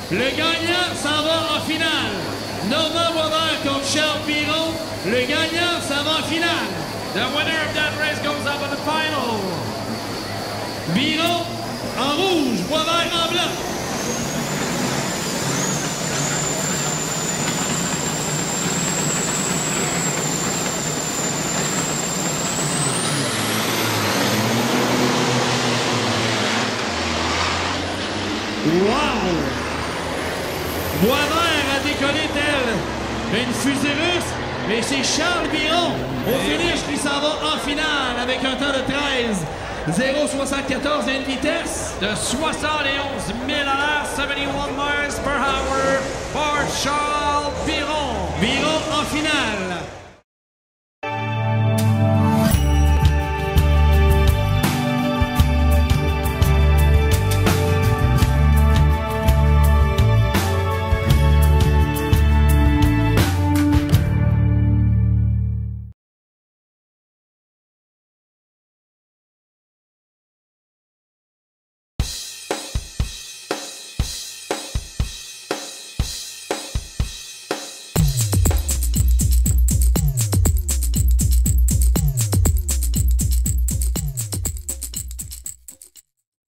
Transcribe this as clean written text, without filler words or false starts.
Le gagnant s'en va en finale. Normand Boisvert contre Charles Biron. Le gagnant s'en va en finale. The winner of that race goes up in the final. Biron en rouge, Boisvert en blanc. Wow! Boisvert a décollé tel une fusée russe, mais c'est Charles Biron au finish qui s'en va en finale avec un temps de 13 0,74 et une vitesse de 71 000 à l'heure.